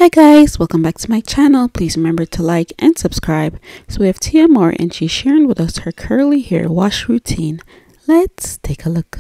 Hi guys, welcome back to my channel. Please remember to like and subscribe. So we have Tia Mowry and she's sharing with us her curly hair wash routine. Let's take a look.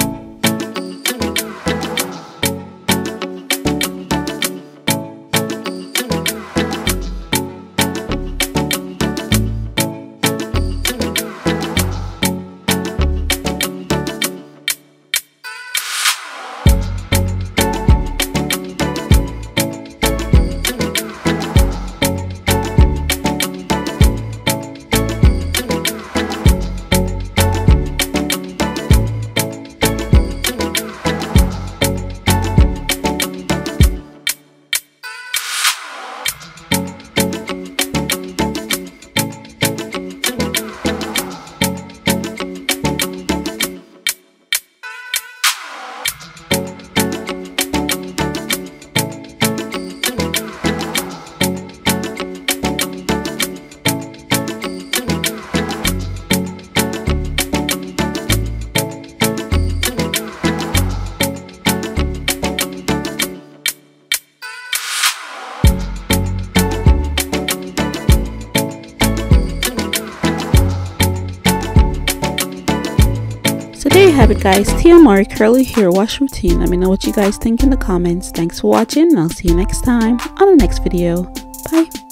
So there you have it guys, Tia Mowry curly hair wash routine. Let me know what you guys think in the comments. Thanks for watching and I'll see you next time on the next video. Bye.